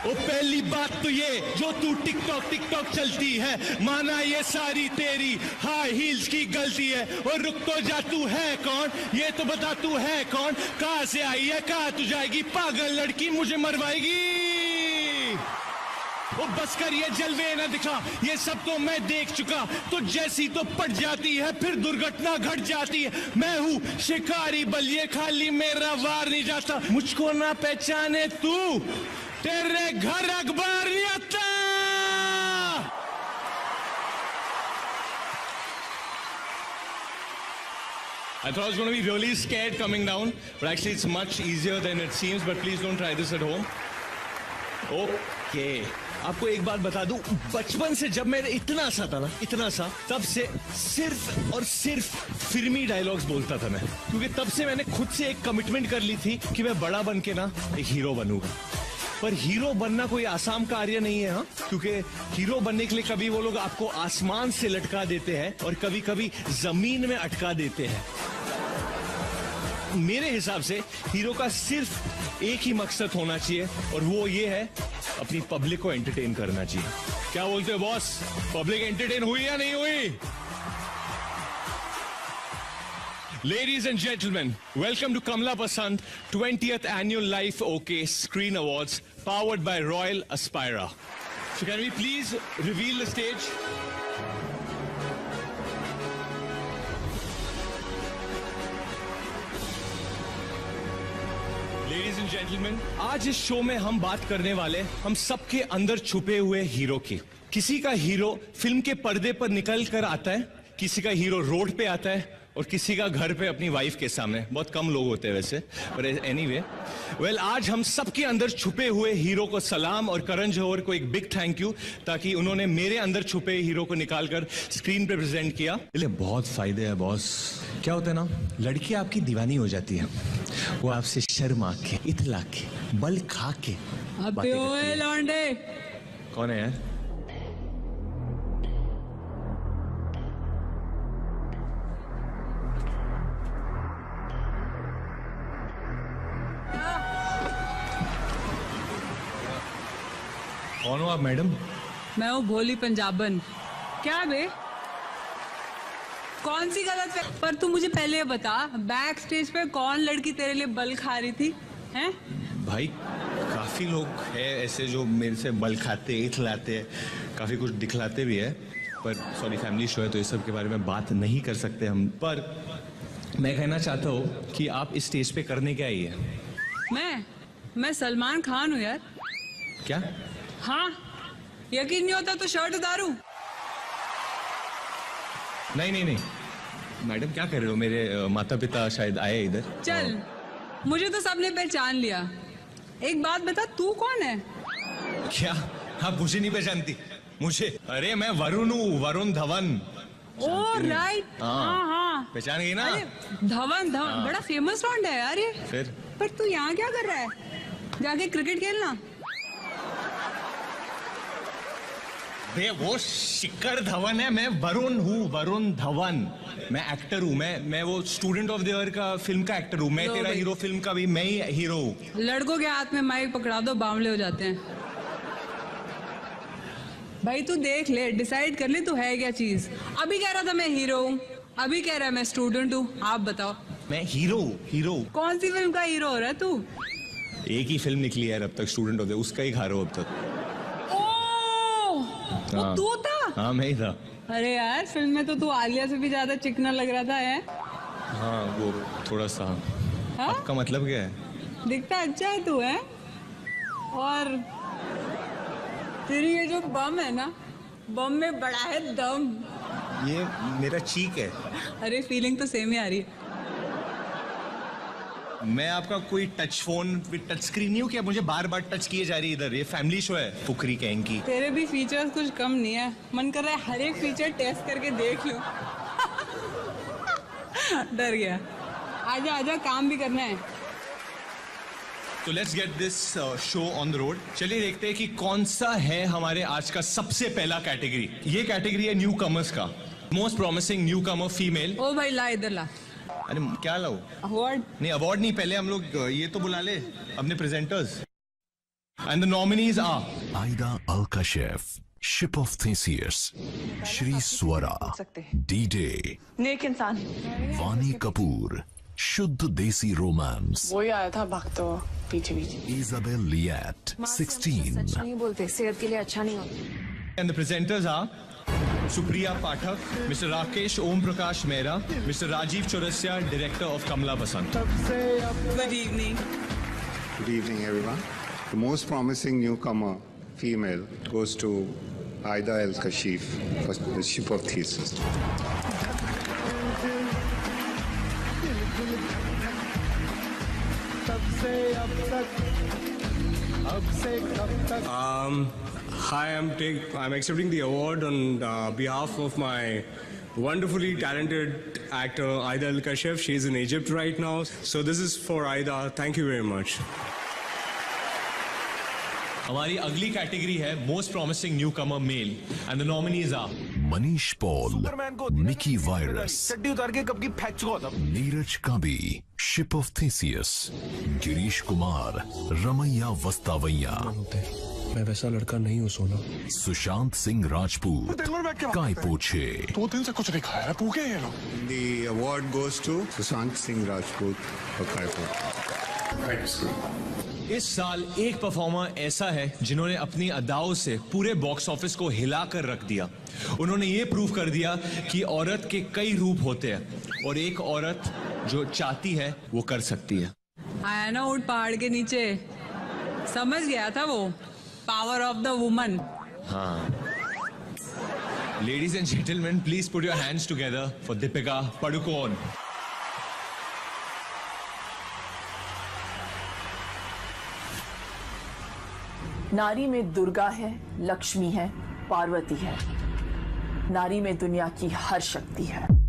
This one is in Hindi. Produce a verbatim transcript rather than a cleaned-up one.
ओ पहली बात तो ये, जो तू टिकटॉक टिकटॉक चलती है, माना ये सारी तेरी हाई हील्स की गलती है। और रुक तो जा, तू है कौन, ये तो बता तू है कौन, कहां से आई है कहां तू जाएगी, पागल लड़की मुझे मरवाएगी। ओ बस कर ये जलवे ना दिखा, ये सब तो मैं देख चुका। तो जैसी तो पट जाती है फिर दुर्घटना घट जाती है। मैं हूँ शिकारी बलिए, खाली मेरा वार नहीं जाता। मुझको ना पहचाने तू, तेरे घर अखबार नहीं आता। I thought I was going to be really scared coming down, but actually it's much easier than it seems. But please don't try this at home. Okay. आपको एक बात बता दूं, बचपन से जब मैं इतना सा था ना, इतना सा, तब से सिर्फ और सिर्फ फिल्मी डायलॉग्स बोलता था मैं। क्योंकि तब से मैंने खुद से एक कमिटमेंट कर ली थी कि मैं बड़ा बन के ना एक हीरो बनूंगा। पर हीरो बनना कोई आसान कार्य नहीं है, हाँ? क्योंकि हीरो बनने के लिए कभी वो लोग आपको आसमान से लटका देते हैं और कभी कभी जमीन में अटका देते हैं। मेरे हिसाब से हीरो का सिर्फ एक ही मकसद होना चाहिए, और वो ये है, अपनी पब्लिक को एंटरटेन करना चाहिए। क्या बोलते हो बॉस, पब्लिक एंटरटेन हुई या नहीं हुई? Ladies and gentlemen, welcome to Kamla Pasand twentieth Annual Life OK Screen Awards, powered by Royal Aspira. So can we please reveal the stage? Ladies and gentlemen, आज इस शो में हम बात करने वाले हम सबके अंदर छुपे हुए हीरो की। किसी का हीरो फिल्म के पर्दे पर निकल कर आता है, किसी का हीरो रोड पे आता है, और किसी का घर पे अपनी वाइफ के सामने। बहुत कम लोग होते हैं वैसे, पर एनीवे वेल, आज हम सबके अंदर छुपे हुए हीरो को सलाम और करण जौहर को एक बिग थैंक यू, ताकि उन्होंने मेरे अंदर छुपे हीरो को निकालकर स्क्रीन पे प्रेजेंट किया। इसलिए बहुत फायदे है बॉस। क्या होता है ना, लड़की आपकी दीवानी हो जाती है, वो आपसे शर्मा के, इतला के, बल खा के बातें करती है। लौंडे कौन है यार? कौन हो आप मैडम? मैं हूँ भोली पंजाबन। क्या बे, कौन सी गलत है? पर तू मुझे पहले ये बता, बैक स्टेज पे कौन लड़की तेरे लिए बल खा रही थी? हैं? भाई काफी लोग हैं ऐसे जो मेरे से बल खाते, इथलाते हैं, काफी कुछ दिखलाते भी है, पर सॉरी फैमिली शो है तो इस सब के बारे में बात नहीं कर सकते हम। पर मैं कहना चाहता हूँ कि आप इस स्टेज पे करने क्या आई है? मैं मैं सलमान खान हूँ यार। क्या? हाँ, यकीन नहीं होता तो शर्ट उतारूं? नहीं नहीं नहीं मैडम, क्या कर रहे हो? मेरे माता पिता शायद आए इधर। चल, मुझे तो सबने पहचान लिया। एक बात बता, तू कौन है? क्या आप मुझे नहीं पहचानती? मुझे? अरे मैं वरुण हूँ, वरुण धवन। ओ राइट, हाँ हाँ पहचान गई ना? धवन धवन हाँ। बड़ा फेमस लॉन्ड है यार ये। फिर? पर तू यहाँ क्या कर रहा है? जाके क्रिकेट खेलना। बे वो शिखर धवन है, मैं वरुण हूँ, वरुण धवन। मैं एक्टर हूँ, मैं मैं वो स्टूडेंट ऑफ द ईयर का फिल्म का एक्टर हूँ। मैं तेरा हीरो फिल्म का भी मैं ही हीरो हूँ। लड़कों के हाथ में माइक पकड़ा दो, बावले हो जाते हैं। भाई तू देख ले, डिसाइड कर ले तू है क्या चीज। अभी कह रहा था मैं हीरो हूँ, अभी कह रहा है मैं स्टूडेंट हूँ। आप बताओ। मैं हीरो हूँ, हीरो। कौन सी फिल्म का हीरो हो रहा है तू? एक ही फिल्म निकली है अब तक, स्टूडेंट ऑफ द, उसका ही खा रहा हूँ अब तक। वो तू था? हाँ मैं ही था। अरे यार, फिल्म में तो तू आलिया से भी ज्यादा चिकना लग रहा था है? हाँ वो थोड़ा सा। हाँ? आपका मतलब क्या है? दिखता अच्छा है तू है, और तेरी ये जो बम है ना, बम में बड़ा है दम। ये मेरा चीक है। अरे फीलिंग तो सेम ही आ रही है। मैं आपका कोई टच फोन टच स्क्रीन नहीं हूँ क्या? मुझे बार बार टच किए जा रही है इधर। ये फैमिली शो है, फुकरी कहीं की। तेरे भी फीचर्स कुछ कम नहीं है, मन कर रहा है हर एक फीचर टेस्ट करके देख लूं। डर गया। आजा आजा, काम भी करना है। तो let's get this show on the road. चलिए देखते हैं कि कौन सा है हमारे आज का सबसे पहला कैटेगरी। ये कैटेगरी है न्यू कमर्स का, most promising newcomer female. ओ भाई ला इधर ला। अरे क्या लाऊं? अवार्ड? नहीं अवार्ड नहीं, पहले हम लोग ये तो बुला ले अपने presenters. And the nominees are Aida Al-Kashif, Ship of Theseus, Shri Swara, D-Day, नेक इंसान Vani Kapoor, Shuddh Desi Romance, वही आया था भागते हुआ पीछे पीछे Isabel Liat, sixteen, सच नहीं बोलते, सेहत के लिए अच्छा नहीं होता। and the presenters are Supriya Pathak, Mister Rakesh Om Prakash Mehra, Mister Rajiv Chaurasya, Director of Kamla Basant. Good evening. Good evening, everyone. The most promising newcomer, female, goes to Aida Al-Kashif for the Ship of Theseus. Um, hi, I'm take, I'm accepting the award on uh, behalf of my wonderfully talented actor Aida Al-Kashif. She's in Egypt right now. So this is for Aida. Thank you very much. हमारी अगली कैटेगरी है most promising newcomer male and the nominees are Manish Paul, Mickey Virus, चड्डी उतार के कब की फेंक चुका था। Neeraj Kabi, Ship of Theseus, Girish Kumar, Ramaiya Vastavaiya, मैं वैसा लड़का नहीं हूँ सोना। Sushant Singh Rajput, Kai Poche, दो दिन से कुछ नहीं खाया है, भूखे हैं लोग। The award goes to Sushant Singh Rajput for Kaipur. इस साल एक परफॉर्मर ऐसा है जिन्होंने अपनी अदाओं से पूरे बॉक्स ऑफिस को हिला कर रख दिया। उन्होंने ये प्रूव कर दिया कि औरत के कई रूप होते हैं और एक औरत जो चाहती है वो कर सकती है। आया ना ऊंट पहाड़ के नीचे, समझ गया था वो power of the woman. Ladies and gentleman, please put your hands together for Deepika Padukone. नारी में दुर्गा है, लक्ष्मी है, पार्वती है। नारी में दुनिया की हर शक्ति है।